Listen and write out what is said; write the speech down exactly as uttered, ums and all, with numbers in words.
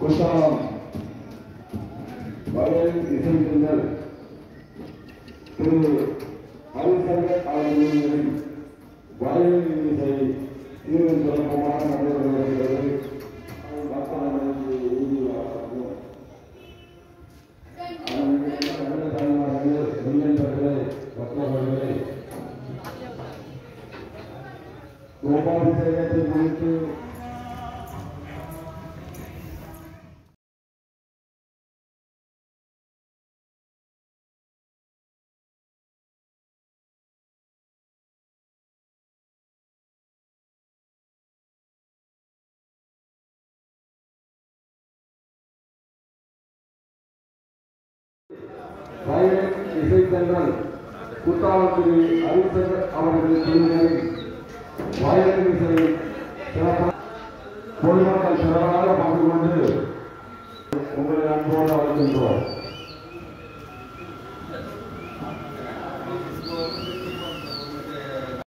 Courtallam violin இசைக்கலைஞர் திரு ஹரிசங்கர் அவர்களின் violin இசை தீவிர சிறப்பமாக நடைபெற்று வருகிறது. கோபாபிஷேகத்தை குறித்து வயலின் இசைத்தங்கள் குற்றாலத்திரி ஹரிசங்கர் அவர்களின் குழுவினரின் வயலின் இசை சிறப்பாக பொதுமக்கள் சிறப்பாக பங்கு கொண்டு உங்களை அன்போடு அழைக்கின்றோம்.